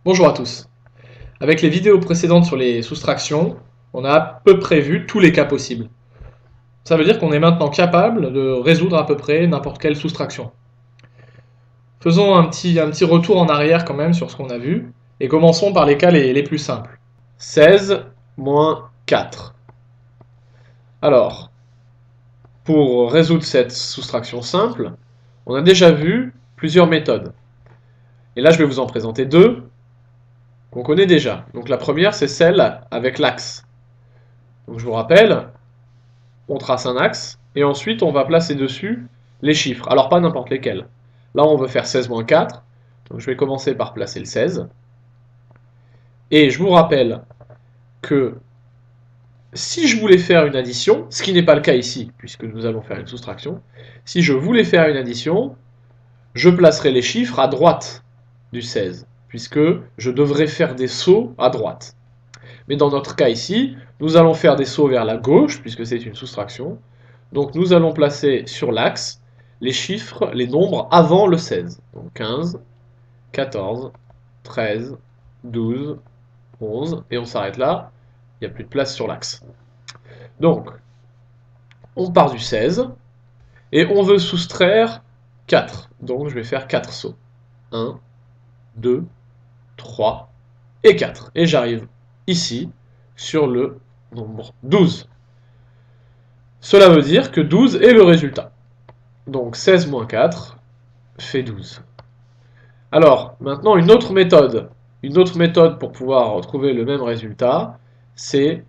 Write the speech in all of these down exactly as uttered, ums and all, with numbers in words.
Bonjour à tous. Avec les vidéos précédentes sur les soustractions, on a à peu près vu tous les cas possibles. Ça veut dire qu'on est maintenant capable de résoudre à peu près n'importe quelle soustraction. Faisons un petit, un petit retour en arrière quand même sur ce qu'on a vu, et commençons par les cas les, les plus simples. seize moins quatre. Alors, pour résoudre cette soustraction simple, on a déjà vu plusieurs méthodes. Et là, je vais vous en présenter deux qu'on connaît déjà. Donc la première, c'est celle avec l'axe. Donc je vous rappelle, on trace un axe, et ensuite on va placer dessus les chiffres. Alors pas n'importe lesquels. Là on veut faire seize moins quatre, donc je vais commencer par placer le seize. Et je vous rappelle que si je voulais faire une addition, ce qui n'est pas le cas ici, puisque nous allons faire une soustraction, si je voulais faire une addition, je placerai les chiffres à droite du seize, puisque je devrais faire des sauts à droite. Mais dans notre cas ici, nous allons faire des sauts vers la gauche, puisque c'est une soustraction. Donc nous allons placer sur l'axe les chiffres, les nombres avant le seize. Donc quinze, quatorze, treize, douze, onze, et on s'arrête là, il n'y a plus de place sur l'axe. Donc, on part du seize, et on veut soustraire quatre. Donc je vais faire quatre sauts. un, deux, trois et quatre. Et j'arrive ici sur le nombre douze. Cela veut dire que douze est le résultat. Donc seize moins quatre fait douze. Alors, maintenant une autre méthode. Une autre méthode pour pouvoir retrouver le même résultat, c'est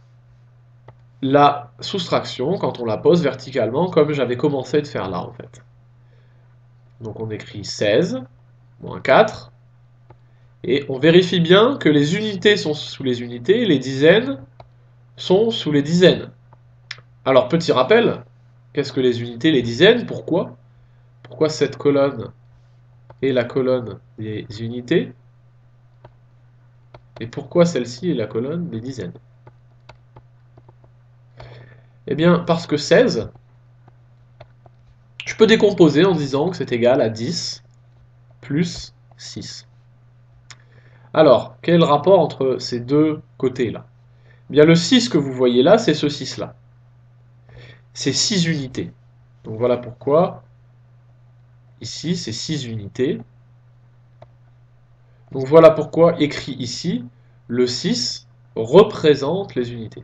la soustraction quand on la pose verticalement, comme j'avais commencé de faire là en fait. Donc on écrit seize moins quatre, et on vérifie bien que les unités sont sous les unités, et les dizaines sont sous les dizaines. Alors petit rappel, qu'est-ce que les unités, les dizaines, pourquoi Pourquoi cette colonne est la colonne des unités, et pourquoi celle-ci est la colonne des dizaines? Eh bien, parce que seize, je peux décomposer en disant que c'est égal à dix plus six. Alors, quel est le rapport entre ces deux côtés-là? Eh bien, le six que vous voyez là, c'est ce six-là. C'est six unités. Donc voilà pourquoi, ici, c'est six unités. Donc voilà pourquoi, écrit ici, le six représente les unités.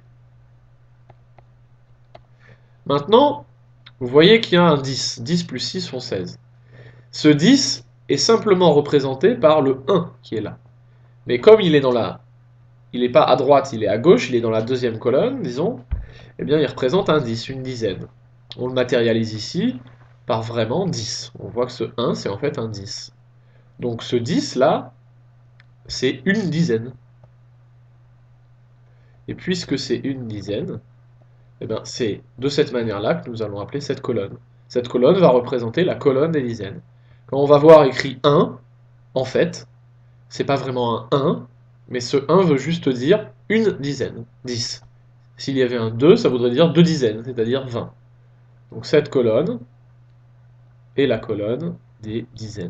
Maintenant, vous voyez qu'il y a un dix. dix plus six font seize. Ce dix est simplement représenté par le un qui est là. Mais comme il est dans la... il n'est pas à droite, il est à gauche, il est dans la deuxième colonne, disons, eh bien il représente un dix, une dizaine. On le matérialise ici par vraiment dix. On voit que ce un, c'est en fait un dix. Donc ce dix là, c'est une dizaine. Et puisque c'est une dizaine, eh bien c'est de cette manière-là que nous allons appeler cette colonne. Cette colonne va représenter la colonne des dizaines. Quand on va voir écrit un, en fait, c'est pas vraiment un un, mais ce un veut juste dire une dizaine, dix. S'il y avait un deux, ça voudrait dire deux dizaines, c'est-à-dire vingt. Donc cette colonne est la colonne des dizaines.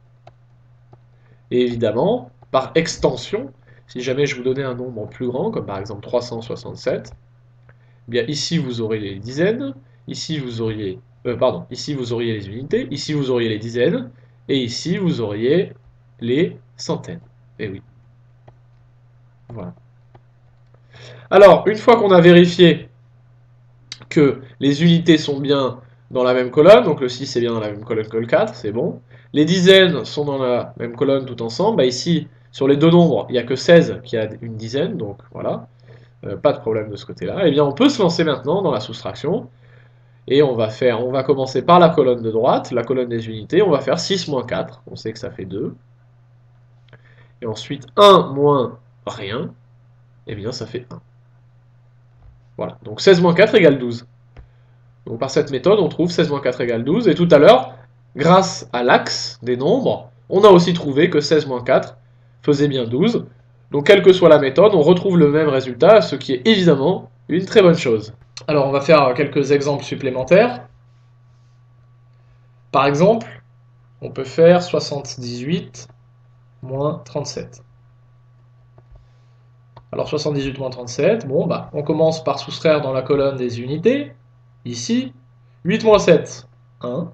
Et évidemment, par extension, si jamais je vous donnais un nombre plus grand, comme par exemple trois cent soixante-sept, eh bien ici vous aurez les dizaines, ici vous auriez, euh, pardon, ici vous auriez les unités, ici vous auriez les dizaines, et ici vous auriez les centaines. Et oui. Voilà. Alors, une fois qu'on a vérifié que les unités sont bien dans la même colonne, donc le six est bien dans la même colonne que le quatre, c'est bon. Les dizaines sont dans la même colonne tout ensemble. Bah ici, sur les deux nombres, il n'y a que seize qui a une dizaine, donc voilà, euh, pas de problème de ce côté-là. Et bien on peut se lancer maintenant dans la soustraction, et on va faire, on va commencer par la colonne de droite, la colonne des unités, on va faire six moins quatre, on sait que ça fait deux. Et ensuite un moins rien, et bien ça fait un. Voilà, donc seize moins quatre égale douze. Donc par cette méthode, on trouve seize moins quatre égale douze, et tout à l'heure, grâce à l'axe des nombres, on a aussi trouvé que seize moins quatre faisait bien douze. Donc quelle que soit la méthode, on retrouve le même résultat, ce qui est évidemment une très bonne chose. Alors on va faire quelques exemples supplémentaires. Par exemple, on peut faire soixante-dix-huit moins trente-sept. Alors soixante-dix-huit moins trente-sept, bon bah on commence par soustraire dans la colonne des unités, ici, huit moins sept, un,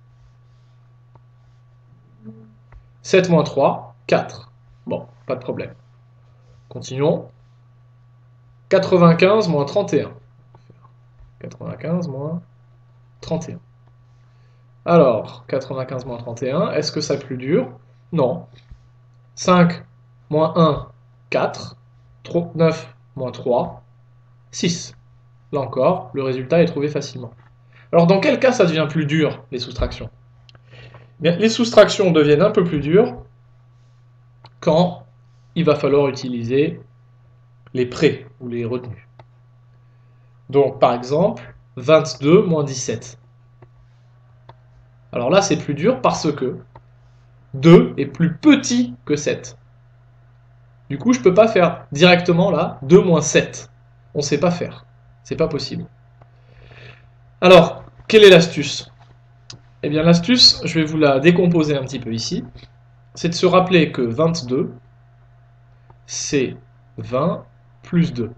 sept moins trois, quatre. Bon, pas de problème. Continuons. quatre-vingt-quinze moins trente et un. quatre-vingt-quinze moins trente et un. Alors, quatre-vingt-quinze moins trente et un, est-ce que ça plus dur? Non. cinq moins un, quatre. neuf moins trois, six. Là encore, le résultat est trouvé facilement. Alors dans quel cas ça devient plus dur, les soustractions? Bien, les soustractions deviennent un peu plus dures quand il va falloir utiliser les prêts ou les retenues. Donc par exemple, vingt-deux moins dix-sept. Alors là c'est plus dur parce que deux est plus petit que sept. Du coup je ne peux pas faire directement là deux moins sept. On ne sait pas faire. C'est pas possible. Alors, quelle est l'astuce? Eh bien l'astuce, je vais vous la décomposer un petit peu ici. C'est de se rappeler que vingt-deux, c'est vingt plus deux.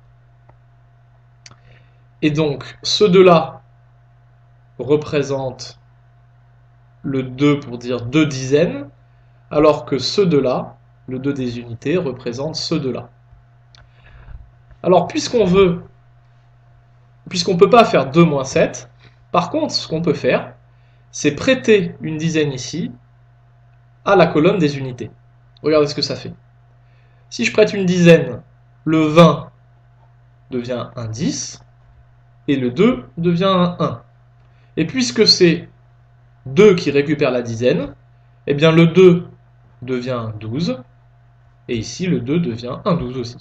Et donc, ce deux-là représente le deux pour dire deux dizaines, alors que ce deux-là, le deux des unités, représente ce deux-là. Alors, puisqu'on veut, puisqu'on ne peut pas faire deux moins sept, par contre, ce qu'on peut faire, c'est prêter une dizaine ici à la colonne des unités. Regardez ce que ça fait. Si je prête une dizaine, le vingt devient un dix, et le deux devient un un. Et puisque c'est deux qui récupère la dizaine, eh bien le deux devient un douze, et ici le deux devient un douze aussi.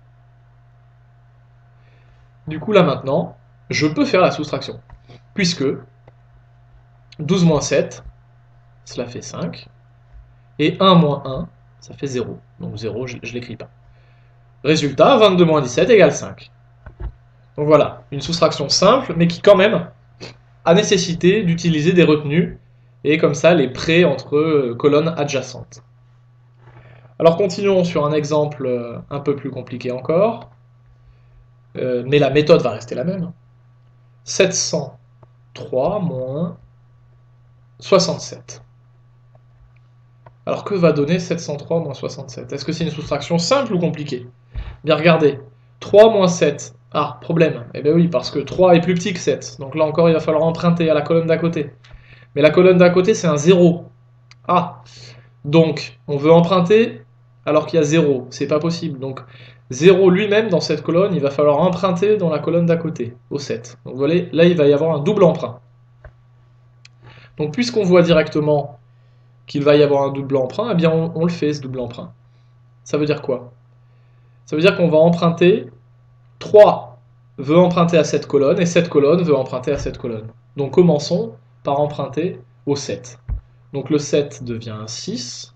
Du coup là maintenant, je peux faire la soustraction, puisque douze moins sept, cela fait cinq, et un moins un, ça fait zéro. Donc zéro, je ne l'écris pas. Résultat, vingt-deux moins dix-sept égale cinq. Donc voilà, une soustraction simple, mais qui quand même a nécessité d'utiliser des retenues, et comme ça les prêts entre colonnes adjacentes. Alors continuons sur un exemple un peu plus compliqué encore, euh, mais la méthode va rester la même. sept cent trois moins soixante-sept. Alors que va donner sept cent trois moins soixante-sept? Est-ce que c'est une soustraction simple ou compliquée? Bien regardez, trois moins sept. Ah, problème. Eh bien oui, parce que trois est plus petit que sept. Donc là encore, il va falloir emprunter à la colonne d'à côté. Mais la colonne d'à côté, c'est un zéro. Ah, donc on veut emprunter alors qu'il y a zéro. C'est pas possible. Donc zéro lui-même dans cette colonne, il va falloir emprunter dans la colonne d'à côté, au sept. Donc vous voyez, là il va y avoir un double emprunt. Donc puisqu'on voit directement qu'il va y avoir un double emprunt, eh bien on, on le fait ce double emprunt. Ça veut dire quoi? Ça veut dire qu'on va emprunter, trois veut emprunter à cette colonne, et cette colonne veut emprunter à cette colonne. Donc commençons par emprunter au sept. Donc le sept devient un six.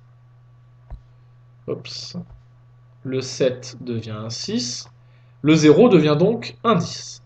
Oups. Le sept devient un six. Le zéro devient donc un dix.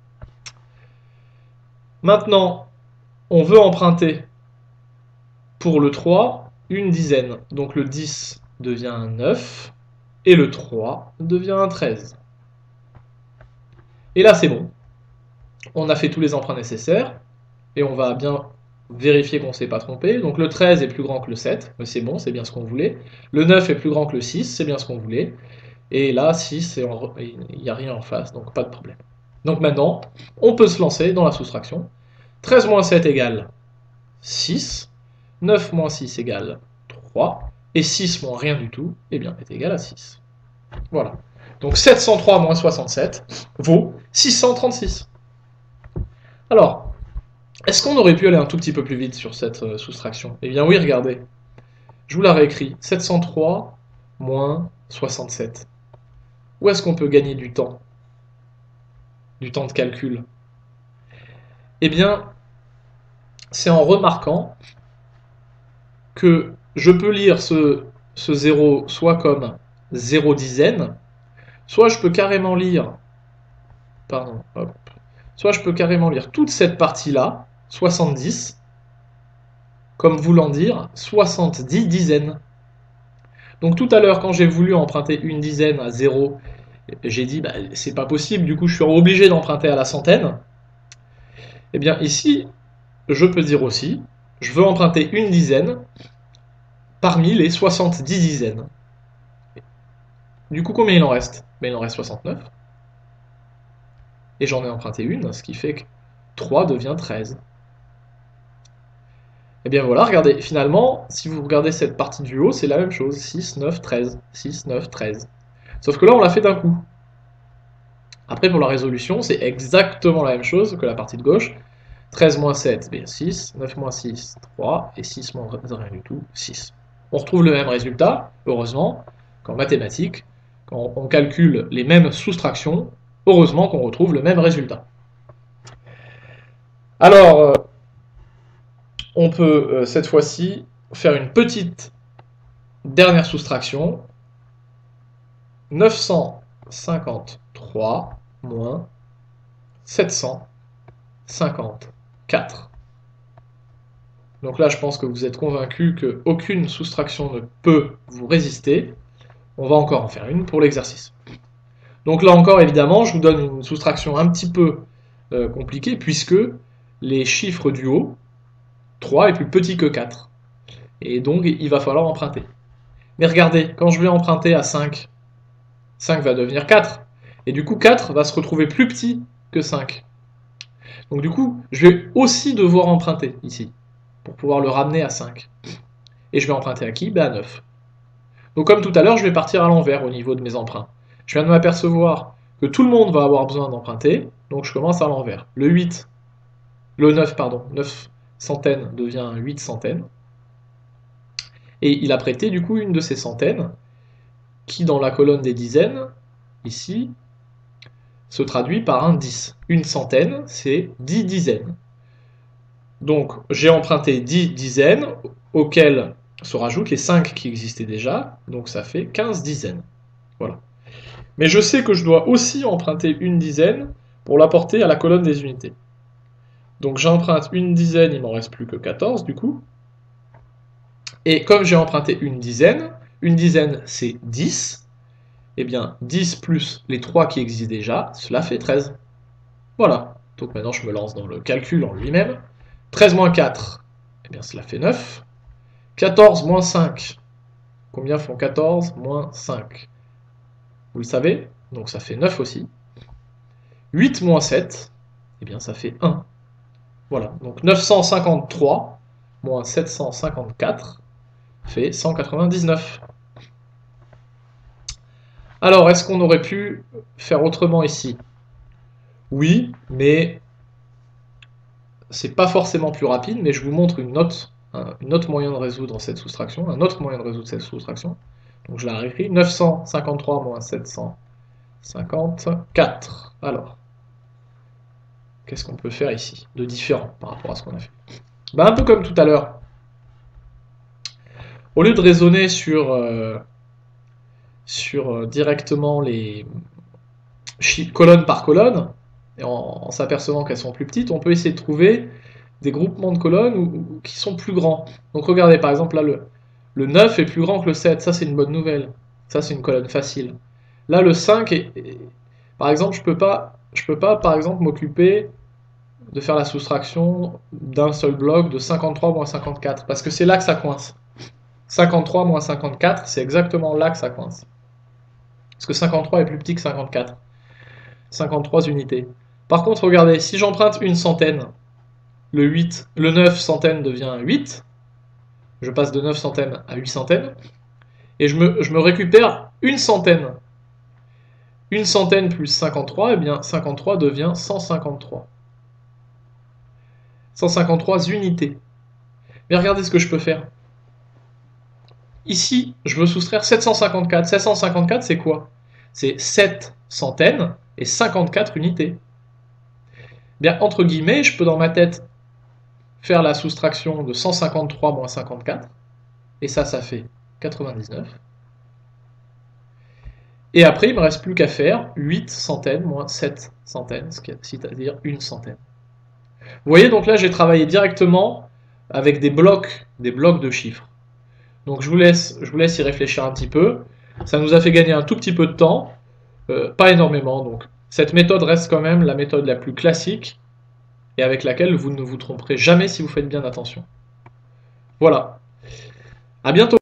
Maintenant, on veut emprunter pour le trois une dizaine. Donc le dix devient un neuf. Et le trois devient un treize. Et là, c'est bon. On a fait tous les emprunts nécessaires. Et on va bien vérifier qu'on ne s'est pas trompé. Donc le treize est plus grand que le sept. Mais c'est bon, c'est bien ce qu'on voulait. Le neuf est plus grand que le six. C'est bien ce qu'on voulait. Et là, six, il n'y a rien en face. Donc pas de problème. Donc maintenant, on peut se lancer dans la soustraction. treize moins sept égale six. neuf moins six égale trois. Et six moins rien du tout, eh bien, est égal à six. Voilà. Donc sept cent trois moins soixante-sept vaut six cent trente-six. Alors, est-ce qu'on aurait pu aller un tout petit peu plus vite sur cette euh, soustraction? Eh bien oui, regardez. Je vous la réécris. sept cent trois moins soixante-sept. Où est-ce qu'on peut gagner du temps? Du temps de calcul? Eh bien, c'est en remarquant que je peux lire ce, ce zéro soit comme zéro dizaine, soit je peux carrément lire, pardon, hop, soit je peux carrément lire toute cette partie-là, soixante-dix, comme voulant dire soixante-dix dizaines. Donc tout à l'heure, quand j'ai voulu emprunter une dizaine à zéro, j'ai dit, bah, c'est pas possible, du coup je suis obligé d'emprunter à la centaine. Et bien ici, je peux dire aussi, je veux emprunter une dizaine parmi les soixante-dix dizaines. Du coup, combien il en reste? Ben, il en reste soixante-neuf. Et j'en ai emprunté une, ce qui fait que trois devient treize. Et bien voilà, regardez, finalement, si vous regardez cette partie du haut, c'est la même chose, six, neuf, treize, six, neuf, treize. Sauf que là, on l'a fait d'un coup. Après, pour la résolution, c'est exactement la même chose que la partie de gauche. treize moins sept, bien six, neuf moins six, trois, et six moins rien du tout, six. On retrouve le même résultat, heureusement, qu'en mathématiques, quand on calcule les mêmes soustractions, heureusement qu'on retrouve le même résultat. Alors, on peut euh, cette fois-ci faire une petite dernière soustraction. neuf cent cinquante-trois moins sept cent cinquante-quatre. Donc là, je pense que vous êtes convaincu qu'aucune soustraction ne peut vous résister. On va encore en faire une pour l'exercice. Donc là encore, évidemment, je vous donne une soustraction un petit peu euh, compliquée, puisque les chiffres du haut, trois est plus petit que quatre. Et donc, il va falloir emprunter. Mais regardez, quand je vais emprunter à cinq, cinq va devenir quatre. Et du coup, quatre va se retrouver plus petit que cinq. Donc du coup, je vais aussi devoir emprunter ici, pour pouvoir le ramener à cinq. Et je vais emprunter à qui? Ben à neuf. Donc comme tout à l'heure, je vais partir à l'envers au niveau de mes emprunts. Je viens de m'apercevoir que tout le monde va avoir besoin d'emprunter, donc je commence à l'envers. Le huit, le neuf, pardon, neuf centaines devient huit centaines. Et il a prêté du coup une de ces centaines, qui dans la colonne des dizaines, ici, se traduit par un dix. Une centaine, c'est dix dizaines. Donc j'ai emprunté dix dizaines, auxquelles se rajoutent les cinq qui existaient déjà, donc ça fait quinze dizaines. Voilà. Mais je sais que je dois aussi emprunter une dizaine pour l'apporter à la colonne des unités. Donc j'emprunte une dizaine, il m'en reste plus que quatorze du coup. Et comme j'ai emprunté une dizaine, une dizaine c'est dix, et bien dix plus les trois qui existent déjà, cela fait treize. Voilà. Donc maintenant je me lance dans le calcul en lui-même. treize moins quatre, eh bien cela fait neuf. quatorze moins cinq, combien font quatorze moins cinq? Vous le savez, donc ça fait neuf aussi. huit moins sept, eh bien ça fait un. Voilà, donc neuf cent cinquante-trois moins sept cent cinquante-quatre fait cent quatre-vingt-dix-neuf. Alors, est-ce qu'on aurait pu faire autrement ici? Oui, mais c'est pas forcément plus rapide, mais je vous montre une autre, une autre moyen de résoudre cette soustraction, un autre moyen de résoudre cette soustraction. Donc je la réécris, neuf cent cinquante-trois moins sept cent cinquante-quatre. Alors, qu'est-ce qu'on peut faire ici de différent par rapport à ce qu'on a fait? Ben, un peu comme tout à l'heure. Au lieu de raisonner sur, euh, sur euh, directement les colonne par colonne, et en, en s'apercevant qu'elles sont plus petites, on peut essayer de trouver des groupements de colonnes ou, ou, qui sont plus grands. Donc regardez, par exemple, là, le, le neuf est plus grand que le sept. Ça, c'est une bonne nouvelle. Ça, c'est une colonne facile. Là, le cinq, est, est, par exemple, je peux pas, je peux pas, par exemple, m'occuper de faire la soustraction d'un seul bloc de cinquante-trois moins cinquante-quatre, parce que c'est là que ça coince. cinquante-trois moins cinquante-quatre, c'est exactement là que ça coince. Parce que cinquante-trois est plus petit que cinquante-quatre. cinquante-trois unités. Par contre, regardez, si j'emprunte une centaine, le, huit, le neuf centaines devient huit, je passe de neuf centaines à huit centaines, et je me, je me récupère une centaine. Une centaine plus cinquante-trois, et bien cinquante-trois devient cent cinquante-trois. cent cinquante-trois unités. Mais regardez ce que je peux faire. Ici, je veux soustraire sept cent cinquante-quatre. sept cent cinquante-quatre, c'est quoi? C'est sept centaines et cinquante-quatre unités. Bien, entre guillemets, je peux dans ma tête faire la soustraction de cent cinquante-trois moins cinquante-quatre, et ça, ça fait quatre-vingt-dix-neuf. Et après, il ne me reste plus qu'à faire huit centaines moins sept centaines, c'est-à-dire une centaine. Vous voyez, donc là, j'ai travaillé directement avec des blocs, des blocs de chiffres. Donc je vous laisse, je vous laisse y réfléchir un petit peu. Ça nous a fait gagner un tout petit peu de temps, euh, pas énormément. Donc cette méthode reste quand même la méthode la plus classique et avec laquelle vous ne vous tromperez jamais si vous faites bien attention. Voilà. À bientôt.